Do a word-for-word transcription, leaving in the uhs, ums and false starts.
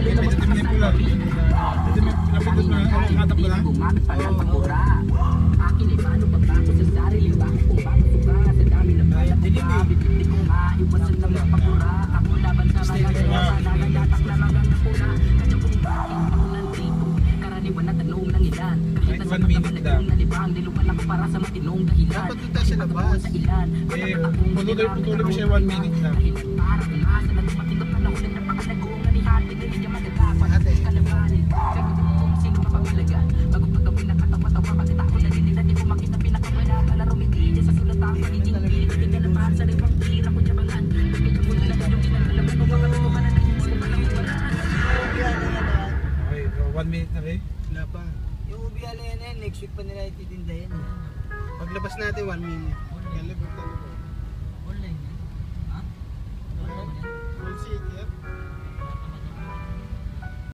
Pindutin mo na yung pula. Pindutin mo na yung katap ko lang. Gumamit pa ng pagmura. Akin ay paano pagbago sa sarili. Bakit kung bakit suka sa dami ng bayan pagkabit. Hindi ko maiwasan na magpagmura. Ako laban sa mga kaya nananayatak na mga napuna. Kaya kung bakit ako nandito. Karaniwan na tanong ng ilan. Kita sa mga panagong nalibang. Nilupan ako para sa matinong dahilan. Dapat dito sa labas. Sa ilan. Eh, putuloy putuloy mo siya one minute lang. Para umasa na dumating ang panahon na napakalagong na ni hati na niya magagapan. Kalabanin. Kaya kung sino mapagalagan. Bago pagawin na katawa-tawa. Bakit ako nalilig na di ko makita pinakawala. Kala rumiti sa sulat ang magiging bilig. Hindi naman sa limang tira ko jabangan. Kaya mo na lang yung kinalaman. Kung bakit ko ka na naging mo palang wala. Okay, one minute na rin. Wala pa. Yung ubiala yan yan, next week pa nila ititinda yan. Paglabas natin one minute. Yan, labas na. Online yan? Ha? Online yan? Full city, yeah.